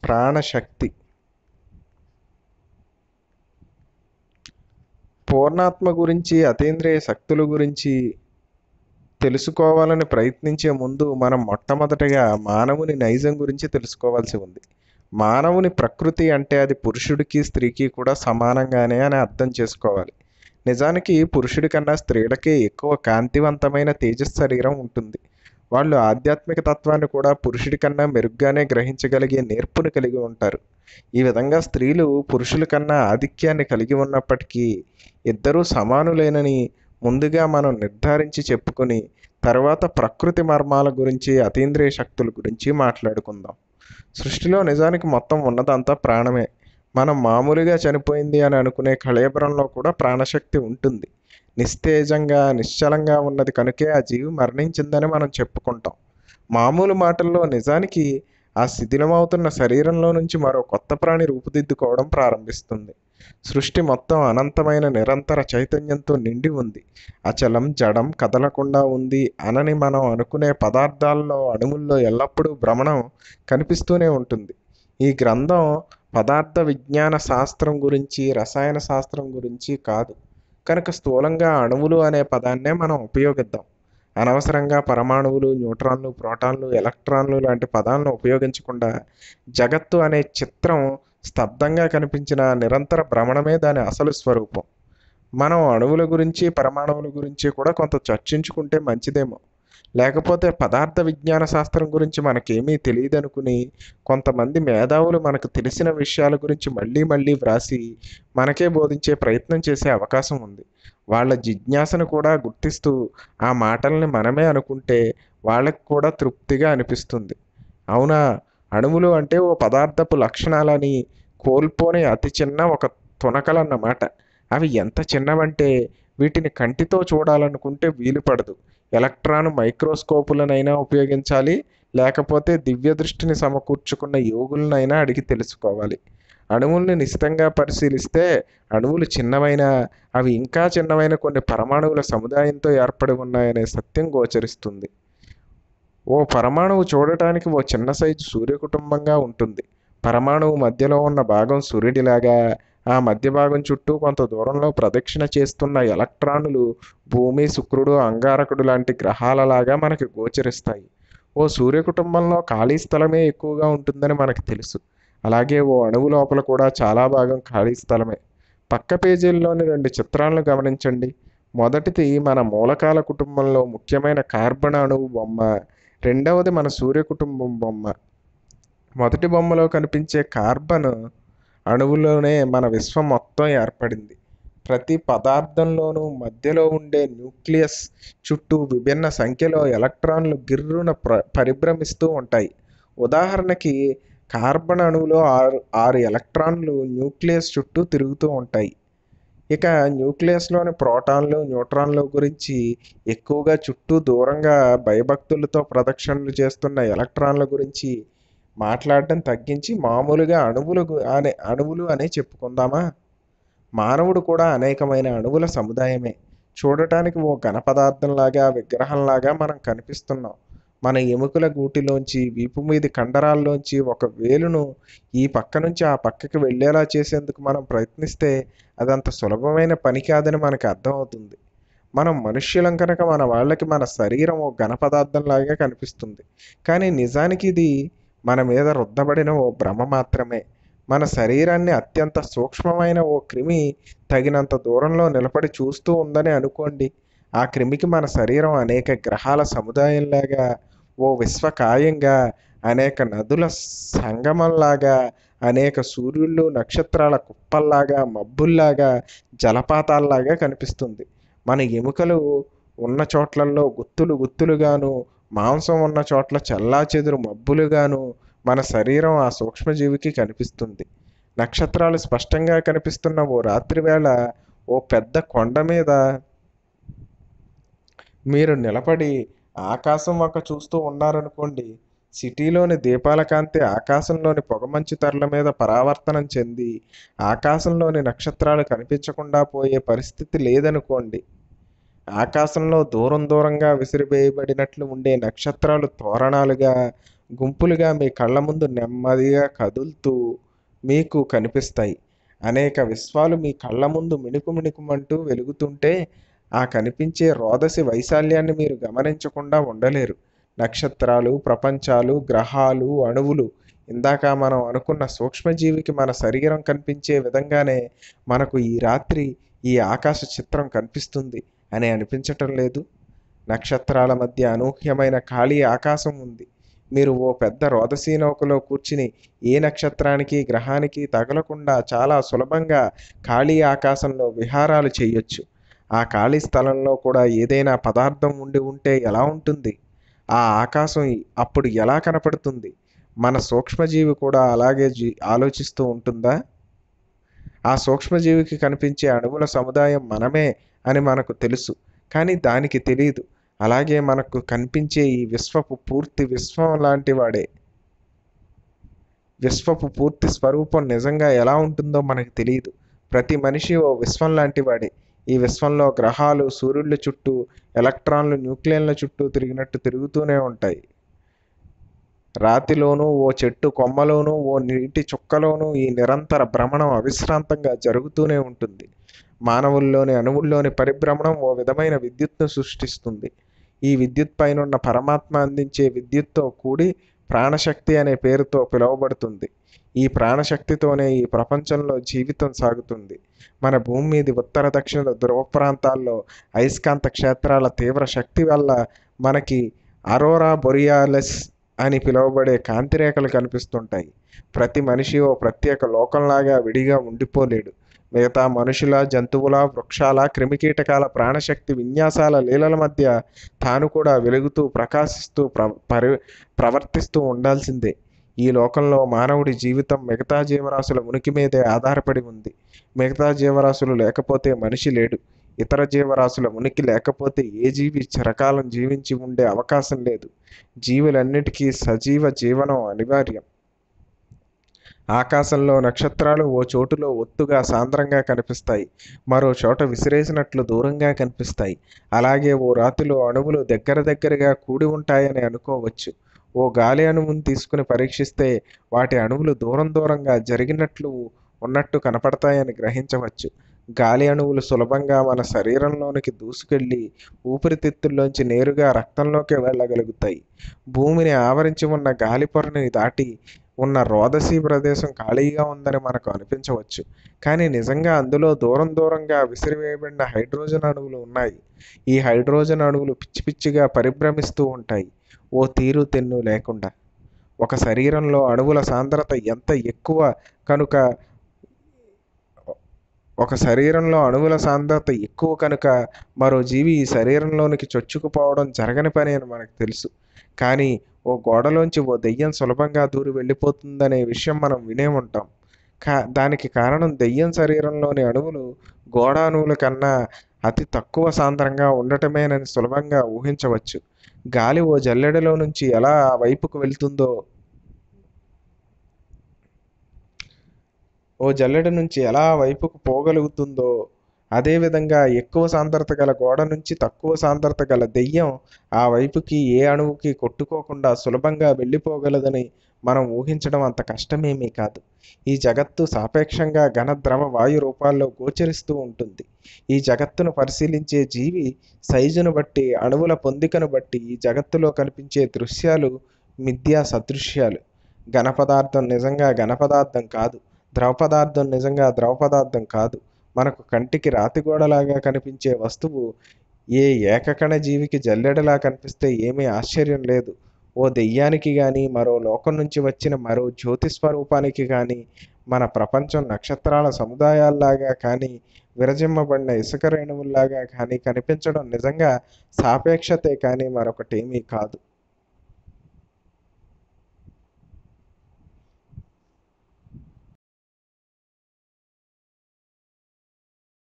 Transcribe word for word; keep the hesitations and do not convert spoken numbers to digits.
ప్రాణశక్తి. పూర్ణాత్మ గురించి, అతీంద్రియ శక్తుల గురించి తెలుసుకోవాలని ప్రయత్నించే ముందు మనం మొట్టమొదటగా మానవుని నైజం గురించి తెలుసుకోవాల్సి ఉంది. మానవుని ప్రకృతి అంటే అది పురుషుడికి స్త్రీకి కూడా సమానంగానే అని అర్థం చేసుకోవాలి. నిజానికి పురుషుడి కన్నా స్త్రీలకే ఎక్కువ కాంతివంతమైన తేజస్ శరీరం ఉంటుంది. వాళ్ళు ఆధ్యాత్మిక తత్వాన్ని కూడా పురుషుడి కన్నా మెరుగ్గానే గ్రహించగలిగే నేర్పుని కలిగి ఉంటారు. ఈ విధంగా స్త్రీలు పురుషుల కన్నా ఆధిక్యాన్ని కలిగి ఉన్నప్పటికీ ఇద్దరూ సమానులేనని ముందుగా మనం నిర్ధారించి చెప్పుకొని తర్వాత ప్రకృతి మర్మాల గురించి, అతీంద్రియ శక్తుల గురించి మాట్లాడుకుందాం. సృష్టిలో నిజానికి మొత్తం ఉన్నదంతా ప్రాణమే. మనం మామూలుగా చనిపోయింది అని అనుకునే కళేబరంలో కూడా ప్రాణశక్తి ఉంటుంది. నిస్తేజంగా, నిశ్చలంగా ఉన్నది కనుకే ఆ జీవి మరణించిందని మనం చెప్పుకుంటాం. మామూలు మాటల్లో నిజానికి ఆ శిథిలమవుతున్న శరీరంలో నుంచి మరో కొత్త ప్రాణి రూపుదిద్దుకోవడం ప్రారంభిస్తుంది. సృష్టి మొత్తం అనంతమైన నిరంతర చైతన్యంతో నిండి ఉంది. అచలం, జడం, కదలకుండా ఉంది అనని మనం అనుకునే పదార్థాల్లో, అణువుల్లో ఎల్లప్పుడూ భ్రమణం కనిపిస్తూనే ఉంటుంది. ఈ గ్రంథం పదార్థ విజ్ఞాన శాస్త్రం గురించి, రసాయన శాస్త్రం గురించి కాదు కనుక స్థూలంగా అణువులు అనే పదాన్నే మనం ఉపయోగిద్దాం. అనవసరంగా పరమాణువులు, న్యూట్రాన్లు, ప్రోటాన్లు, ఎలక్ట్రాన్లు లాంటి పదాలను ఉపయోగించకుండా జగత్తు అనే చిత్రం స్తబ్దంగా కనిపించిన నిరంతర భ్రమణమే దాని అసలు స్వరూపం. మనం అణువుల గురించి, పరమాణువుల గురించి కూడా కొంత చర్చించుకుంటే మంచిదేమో. లేకపోతే పదార్థ విజ్ఞాన శాస్త్రం గురించి మనకేమీ తెలియదనుకుని కొంతమంది మేధావులు మనకు తెలిసిన విషయాల గురించి మళ్ళీ మళ్ళీ వ్రాసి మనకే బోధించే ప్రయత్నం చేసే అవకాశం ఉంది. వాళ్ళ జిజ్ఞాసను కూడా గుర్తిస్తూ ఆ మాటల్ని మనమే అనుకుంటే వాళ్ళకి కూడా తృప్తిగా అనిపిస్తుంది. అవునా, అణువులు అంటే ఓ పదార్థపు లక్షణాలని కోల్పోని అతి చిన్న ఒక తునకలన్నమాట. అవి ఎంత చిన్నవంటే వీటిని కంటితో చూడాలనుకుంటే వీలు పడదు. ఎలక్ట్రాన్ మైక్రోస్కోపులనైనా ఉపయోగించాలి, లేకపోతే దివ్య దృష్టిని సమకూర్చుకున్న యోగులనైనా అడిగి తెలుసుకోవాలి. అణువుల్ని నిశితంగా పరిశీలిస్తే అణువులు చిన్నవైన, అవి ఇంకా చిన్నవైన కొన్ని పరమాణువుల సముదాయంతో ఏర్పడి ఉన్నాయనే సత్యం గోచరిస్తుంది. ఓ పరమాణువు చూడటానికి ఓ చిన్న సైజు సూర్యకుటుంబంగా ఉంటుంది. పరమాణువు మధ్యలో ఉన్న భాగం సూర్యుడిలాగా, ఆ మధ్య భాగం చుట్టూ కొంత దూరంలో ప్రదక్షిణ చేస్తున్న ఎలక్ట్రానులు భూమి, శుక్రుడు, అంగారకుడు లాంటి గ్రహాలలాగా మనకి గోచరిస్తాయి. ఓ సూర్యకుటుంబంలో ఖాళీ స్థలమే ఎక్కువగా ఉంటుందని మనకు తెలుసు. అలాగే ఓ అణువు లోపల కూడా చాలా భాగం ఖాళీ స్థలమే. పక్క పేజీల్లోని రెండు చిత్రాలను గమనించండి. మొదటిది మన మూలకాల కుటుంబంలో ముఖ్యమైన కార్బన్ అణువు బొమ్మ, రెండవది మన సూర్య కుటుంబం బొమ్మ. మొదటి బొమ్మలో కనిపించే కార్బన్ అణువులోనే మన విశ్వం మొత్తం ఏర్పడింది. ప్రతి పదార్థంలోనూ మధ్యలో ఉండే న్యూక్లియస్ చుట్టూ విభిన్న సంఖ్యలో ఎలక్ట్రాన్లు గిర్రున ప్ర పరిభ్రమిస్తూ ఉంటాయి. ఉదాహరణకి కార్బన్ అణువులో ఆరు ఆరు ఎలక్ట్రాన్లు న్యూక్లియస్ చుట్టూ తిరుగుతూ ఉంటాయి. ఇక న్యూక్లియస్లోని ప్రోటాన్లు, న్యూట్రాన్ల గురించి ఎక్కువగా చుట్టూ దూరంగా భయభక్తులతో ప్రదక్షిణలు చేస్తున్న ఎలక్ట్రాన్ల గురించి మాట్లాడడం తగ్గించి మామూలుగా అణువులు అనే అణువులు అనే చెప్పుకుందామా? మానవుడు కూడా అనేకమైన అణువుల సముదాయమే. చూడటానికి ఓ ఘన పదార్థంలాగా, విగ్రహంలాగా మనం కనిపిస్తున్నాం. మన ఎముకల గూటిలోంచి, వీపు మీది కండరాల్లోంచి ఒక వేలును ఈ పక్క నుంచి ఆ పక్కకి వెళ్ళేలా చేసేందుకు మనం ప్రయత్నిస్తే అదంత సులభమైన పని కాదని మనకు అర్థమవుతుంది. మనం మనుష్యులం కనుక మన వాళ్ళకి మన శరీరం ఓ ఘన పదార్థంలాగా కనిపిస్తుంది. కానీ నిజానికి ఇది మన మీద రుద్దబడిన ఓ భ్రమ మాత్రమే. మన శరీరాన్ని అత్యంత సూక్ష్మమైన ఓ క్రిమి తగినంత దూరంలో నిలబడి చూస్తూ ఉందని అనుకోండి. ఆ క్రిమికి మన శరీరం అనేక గ్రహాల సముదాయంలాగా, ఓ విశ్వకాయంగా, అనేక నదుల సంగమంలాగా, అనేక సూర్యుళ్ళు, నక్షత్రాల కుప్పల్లాగా, మబ్బుల్లాగా, జలపాతాల్లాగా కనిపిస్తుంది. మన ఎముకలు ఉన్న చోట్లలో గుత్తులు గుత్తులుగాను, మాంసం ఉన్న చోట్ల చెల్లాచెదురు మబ్బులుగాను మన శరీరం ఆ సూక్ష్మజీవికి కనిపిస్తుంది. నక్షత్రాలు స్పష్టంగా కనిపిస్తున్న ఓ రాత్రివేళ ఓ పెద్ద కొండ మీద మీరు నిలబడి ఆకాశం వంక చూస్తూ ఉన్నారనుకోండి. సిటీలోని దీపాల కాంతి ఆకాశంలోని పొగమంచు తెరల మీద పరావర్తనం చెంది ఆకాశంలోని నక్షత్రాలు కనిపించకుండా పోయే పరిస్థితి లేదనుకోండి. ఆకాశంలో దూరం దూరంగా విసిరివేయబడినట్లు ఉండే నక్షత్రాలు తోరణాలుగా, గుంపులుగా మీ కళ్ళ ముందు నెమ్మదిగా కదులుతూ మీకు కనిపిస్తాయి. అనేక విశ్వాలు మీ కళ్ళ ముందు మిణుకు మిణుకుమంటూ వెలుగుతుంటే ఆ కనిపించే రోదసి వైశాల్యాన్ని మీరు గమనించకుండా ఉండలేరు. నక్షత్రాలు, ప్రపంచాలు, గ్రహాలు, అణువులు, ఇందాక మనం అనుకున్న సూక్ష్మజీవికి మన శరీరం కనిపించే విధంగానే మనకు ఈ రాత్రి ఈ ఆకాశ చిత్రం కనిపిస్తుంది అని అనిపించటం లేదు? నక్షత్రాల మధ్య అనూహ్యమైన ఖాళీ ఆకాశం ఉంది. మీరు ఓ పెద్ద రోదసీ నౌకలో కూర్చుని ఏ నక్షత్రానికి, గ్రహానికి తగలకుండా చాలా సులభంగా ఖాళీ ఆకాశంలో విహారాలు చేయొచ్చు. ఆ ఖాళీ స్థలంలో కూడా ఏదైనా పదార్థం ఉండి ఉంటే ఎలా ఉంటుంది? ఆ ఆకాశం అప్పుడు ఎలా కనపడుతుంది? మన సూక్ష్మజీవి కూడా అలాగే జీ ఆలోచిస్తూ ఉంటుందా? ఆ సూక్ష్మజీవికి కనిపించే అణువుల సముదాయం మనమే అని మనకు తెలుసు, కానీ దానికి తెలియదు. అలాగే మనకు కనిపించే ఈ విశ్వపు పూర్తి విశ్వం లాంటి వాడే. విశ్వపు పూర్తి స్వరూపం నిజంగా ఎలా ఉంటుందో మనకు తెలియదు. ప్రతి మనిషి ఓ విశ్వం లాంటి వాడే. ఈ విశ్వంలో గ్రహాలు సూర్యుల చుట్టూ, ఎలక్ట్రాన్లు న్యూక్లియన్ల చుట్టూ తిరిగినట్టు తిరుగుతూనే ఉంటాయి. రాతిలోనూ, ఓ చెట్టు కొమ్మలోనూ, ఓ నీటి చుక్కలోనూ ఈ నిరంతర భ్రమణం అవిశ్రాంతంగా జరుగుతూనే ఉంటుంది. మానవుల్లోని అణువుల్లోని పరిభ్రమణం ఓ విధమైన విద్యుత్ను సృష్టిస్తుంది. ఈ విద్యుత్ పైనున్న పరమాత్మ అందించే విద్యుత్తో కూడి ప్రాణశక్తి అనే పేరుతో పిలువబడుతుంది. ఈ ప్రాణశక్తితోనే ఈ ప్రపంచంలో జీవితం సాగుతుంది. మన భూమి మీది ఉత్తర దక్షిణ ధ్రువ ప్రాంతాల్లో అయస్కాంత క్షేత్రాల తీవ్ర శక్తి వల్ల మనకి అరోరా బొరియాలిస్ అని పిలువబడే కాంతిరేఖలు కనిపిస్తుంటాయి. ప్రతి మనిషి ఓ ప్రత్యేక లోకంలాగా విడిగా ఉండిపోలేడు. మిగతా మనుషుల, జంతువుల, వృక్షాల, క్రిమికీటకాల ప్రాణశక్తి విన్యాసాల లీలల మధ్య తాను కూడా వెలుగుతూ, ప్రకాశిస్తూ, ప్ర పరి ప్రవర్తిస్తూ ఉండాల్సిందే. ఈ లోకంలో మానవుడి జీవితం మిగతా జీవరాశుల ఉనికి మీదే ఆధారపడి ఉంది. మిగతా జీవరాశులు లేకపోతే మనిషి లేడు. ఇతర జీవరాశుల ఉనికి లేకపోతే ఏ జీవి చిరకాలం జీవించి ఉండే అవకాశం లేదు. జీవులన్నిటికీ సజీవ జీవనం అనివార్యం. ఆకాశంలో నక్షత్రాలు ఓ చోటులో ఒత్తుగా సాంద్రంగా కనిపిస్తాయి, మరో చోట విసిరేసినట్లు దూరంగా కనిపిస్తాయి. అలాగే ఓ రాతిలో అణువులు దగ్గర దగ్గరగా కూడి ఉంటాయని అనుకోవచ్చు. ఓ గాలి అణువును తీసుకుని పరీక్షిస్తే వాటి అణువులు దూరం దూరంగా జరిగినట్లు ఉన్నట్టు కనపడతాయని గ్రహించవచ్చు. గాలి అణువులు సులభంగా మన శరీరంలోనికి దూసుకెళ్ళి ఊపిరితిత్తుల్లోంచి నేరుగా రక్తంలోకి వెళ్ళగలుగుతాయి. భూమిని ఆవరించి ఉన్న గాలి పొరని దాటి ఉన్న రోదసీ ప్రదేశం ఖాళీగా ఉందని మనకు అనిపించవచ్చు, కానీ నిజంగా అందులో దూరం దూరంగా విసిరివేయబడిన హైడ్రోజన్ అణువులు ఉన్నాయి. ఈ హైడ్రోజన్ అణువులు పిచ్చి పిచ్చిగా పరిభ్రమిస్తూ ఉంటాయి, ఓ తీరు తెన్ను లేకుండా. ఒక శరీరంలో అణువుల సాంద్రత ఎంత ఎక్కువ కనుక ఒక శరీరంలో అణువుల సాంద్రత ఎక్కువ కనుక మరో జీవి ఈ శరీరంలోనికి చొచ్చుకుపోవడం జరగని పని అని మనకు తెలుసు. కానీ ఓ గోడలోంచి ఓ దెయ్యం సులభంగా దూరి వెళ్ళిపోతుందనే విషయం మనం వినే ఉంటాం. కా దానికి కారణం దెయ్యం శరీరంలోని అణువులు గోడ అణువుల కన్నా అతి తక్కువ సాంద్రంగా ఉండటమేనని సులభంగా ఊహించవచ్చు. గాలి ఓ జల్లెడలో నుంచి ఎలా ఆ వైపుకు వెళ్తుందో ఓ జల్లెడ నుంచి ఎలా వైపుకు పోగలుగుతుందో, అదేవిధంగా ఎక్కువ సాంద్రత గల గోడ నుంచి తక్కువ సాంద్రత గల దెయ్యం ఆ వైపుకి ఏ అణువుకి కొట్టుకోకుండా సులభంగా వెళ్ళిపోగలదని మనం ఊహించడం అంత కష్టమేమీ కాదు. ఈ జగత్తు సాపేక్షంగా ఘన ద్రవ వాయు రూపాల్లో గోచరిస్తూ ఉంటుంది. ఈ జగత్తును పరిశీలించే జీవి సైజును బట్టి, అణువుల పొందికను బట్టి ఈ జగత్తులో కనిపించే దృశ్యాలు మిథ్యా సదృశ్యాలు. ఘన పదార్థం నిజంగా ఘన పదార్థం కాదు, ద్రవ పదార్థం నిజంగా ద్రవ పదార్థం కాదు. మనకు కంటికి రాతిగోడలాగా కనిపించే వస్తువు ఏ ఏకకణ జీవికి జల్లెడలా కనిపిస్తే ఏమీ ఆశ్చర్యం లేదు. ఓ దెయ్యానికి కానీ, మరో లోకం నుంచి వచ్చిన మరో జ్యోతి స్వరూపానికి కానీ, మన ప్రపంచం నక్షత్రాల సముదాయాల్లాగా కానీ, విరజిమ్మబడిన ఇసుక రేణువుల్లాగా కానీ కనిపించడం నిజంగా సాపేక్షతే కానీ మరొకటేమీ కాదు.